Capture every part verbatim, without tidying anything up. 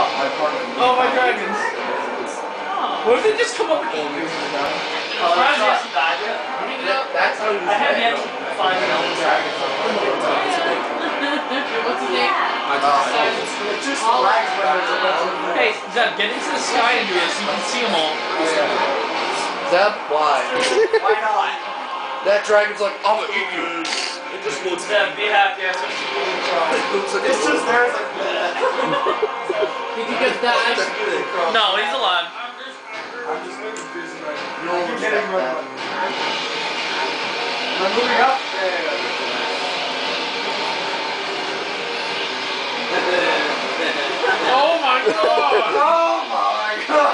Oh, my dragons. What if they just come up and eat you? Oh, that's not died yet. That's how you I have yet to find an elder dragon. What's his name? It's just lags when there's a bunch of... Hey, Zeb, get into the sky and do this so you can see them all. Zeb, why? Why not? That dragon's like, I'm gonna eat you. It just looks that be happy. That's what you really try. It's just there, it's like... He could just die. No, he's alive. I'm just confusing right now. You're getting rid of it. I'm moving up. Oh my god! Oh my god!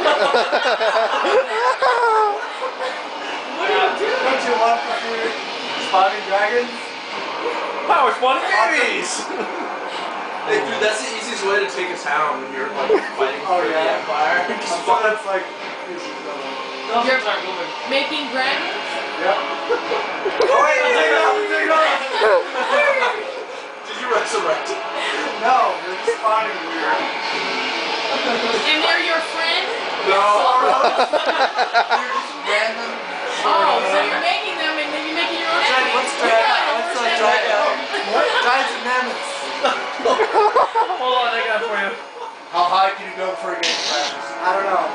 What are you doing? Don't you want to see spawning dragons? Power spawning babies! Hey dude, that's the easiest way to take a town when you're like fighting Oh, for yeah. the empire. I'm sure that's like... Those are start moving. Making dragons? Yep. Oh wait, take it off, take it off! Did you resurrect it? No, they're just spawning weird. And they're your friend? No. They're just random. Oh, so you're making them and then you're making your own enemy. What's We dragon? got it, What's we're a setting it dragon? up. What? Giants and mammoths. Hold on, I got it for you. How high can you go before you get crashes? I don't know.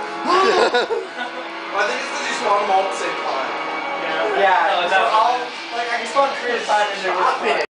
I think it's because you spawn them all at the same time. Yeah. Yeah, No, so that's I'll, like, I can spawn three at a time and they're Stop just it.